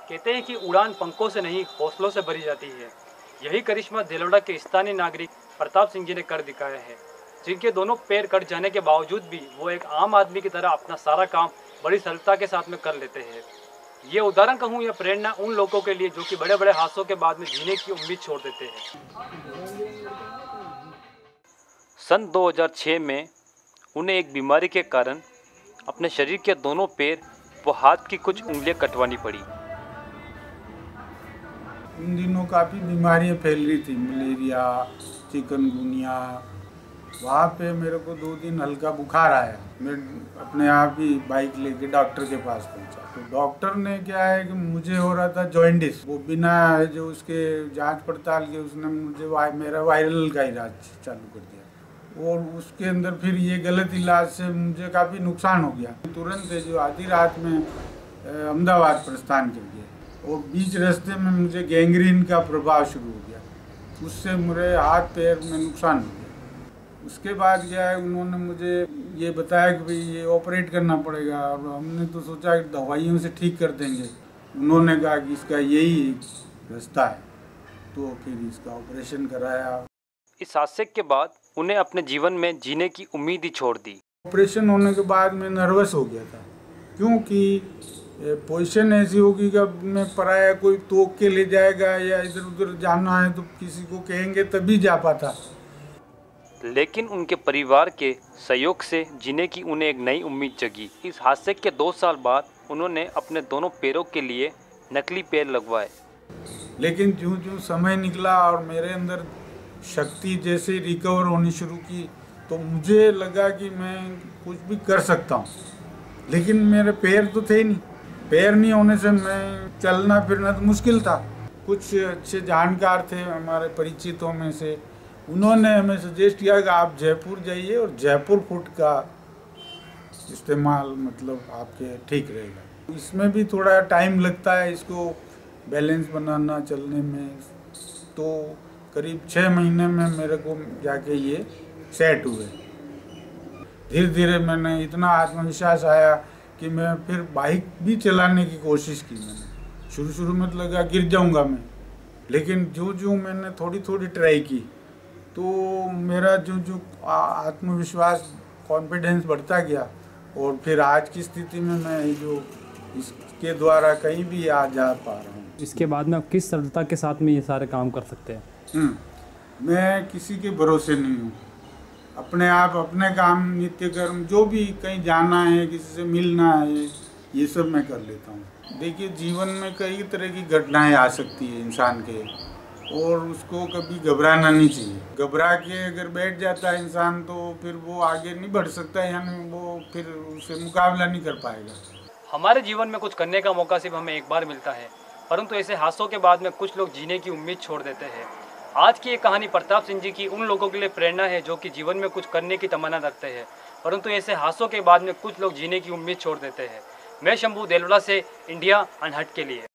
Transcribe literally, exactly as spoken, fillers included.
कहते हैं कि उड़ान पंखों से नहीं हौसलों से भरी जाती है। यही करिश्मा देलवाड़ा के स्थानीय नागरिक प्रताप सिंह जी ने कर दिखाया है, जिनके दोनों पैर कट जाने के बावजूद भी वो एक आम आदमी की तरह अपना सारा काम बड़ी सरलता के साथ में कर लेते हैं। ये उदाहरण कहूँ या प्रेरणा उन लोगों के लिए जो कि बड़े बड़े हादसों के बाद में जीने की उम्मीद छोड़ देते हैं। सन दो हज़ार छह में उन्हें एक बीमारी के कारण अपने शरीर के दोनों पैर व हाथ की कुछ उंगलियां कटवानी पड़ी। उन दिनों काफ़ी बीमारियां फैल रही थी, मलेरिया, चिकनगुनिया। वहाँ पे मेरे को दो दिन हल्का बुखार आया। मैं अपने आप ही बाइक लेके डॉक्टर के पास पहुँचा। तो डॉक्टर ने क्या है कि मुझे हो रहा था जॉइंटिस, वो बिना जो उसके जांच पड़ताल के उसने मुझे वाइ, मेरा वायरल का इलाज चालू कर दिया। और उसके अंदर फिर ये गलत इलाज से मुझे काफ़ी नुकसान हो गया। तुरंत जो आधी रात में अहमदाबाद प्रस्थान कर गया और बीच रास्ते में मुझे गैंग्रीन का प्रभाव शुरू हो गया। उससे मेरे हाथ पैर में नुकसान हो गया। उसके बाद क्या है, उन्होंने मुझे ये बताया कि भाई ये ऑपरेट करना पड़ेगा। और हमने तो सोचा कि दवाइयों से ठीक कर देंगे। उन्होंने कहा कि इसका यही रास्ता है, तो फिर इसका ऑपरेशन कराया। इस हादसे के बाद उन्हें अपने जीवन में जीने की उम्मीद ही छोड़ दी। ऑपरेशन होने के बाद मैं नर्वस हो गया था, क्योंकि पोजीशन ऐसी होगी कि अब मैं पराया कोई तोक के ले जाएगा या इधर उधर जाना है तो किसी को कहेंगे तभी जा पाता। लेकिन उनके परिवार के सहयोग से जीने की उन्हें एक नई उम्मीद जगी। इस हादसे के दो साल बाद उन्होंने अपने दोनों पैरों के लिए नकली पैर लगवाए। लेकिन ज्यों ज्यों समय निकला और मेरे अंदर शक्ति जैसे रिकवर होनी शुरू की, तो मुझे लगा कि मैं कुछ भी कर सकता हूँ। लेकिन मेरे पैर तो थे नहीं। पैर नहीं होने से मैं चलना फिरना तो मुश्किल था। कुछ अच्छे जानकार थे हमारे परिचितों में से, उन्होंने हमें सजेस्ट किया कि आप जयपुर जाइए और जयपुर फुट का इस्तेमाल मतलब आपके ठीक रहेगा। इसमें भी थोड़ा टाइम लगता है इसको बैलेंस बनाना चलने में। तो करीब छः महीने में मेरे को जाके ये सेट हुए। धीरे धीरे मैंने इतना आत्मविश्वास आया कि मैं फिर बाइक भी चलाने की कोशिश की। मैंने शुरू शुरू में तो लगा गिर जाऊंगा मैं, लेकिन जो जो मैंने थोड़ी थोड़ी ट्राई की तो मेरा जो जो आत्मविश्वास कॉन्फिडेंस बढ़ता गया। और फिर आज की स्थिति में मैं जो इसके द्वारा कहीं भी आ जा पा रहा हूँ। इसके बाद में आप किस सरलता के साथ में ये सारे काम कर सकते हैं? मैं किसी के भरोसे नहीं हूँ। अपने आप अपने काम नित्य कर्म जो भी कहीं जाना है, किसी से मिलना है, ये सब मैं कर लेता हूँ। देखिए, जीवन में कई तरह की घटनाएं आ सकती है इंसान के, और उसको कभी घबराना नहीं चाहिए। घबरा के अगर बैठ जाता है इंसान तो फिर वो आगे नहीं बढ़ सकता, यानी वो फिर उससे मुकाबला नहीं कर पाएगा। हमारे जीवन में कुछ करने का मौका सिर्फ हमें एक बार मिलता है, परंतु ऐसे हादसों के बाद में कुछ लोग जीने की उम्मीद छोड़ देते हैं। आज की ये कहानी प्रताप सिंह जी की उन लोगों के लिए प्रेरणा है जो कि जीवन में कुछ करने की तमन्ना रखते हैं, परंतु ऐसे हादसों के बाद में कुछ लोग जीने की उम्मीद छोड़ देते हैं। मैं शंभू, देलवाड़ा से, इंडिया अनहट के लिए।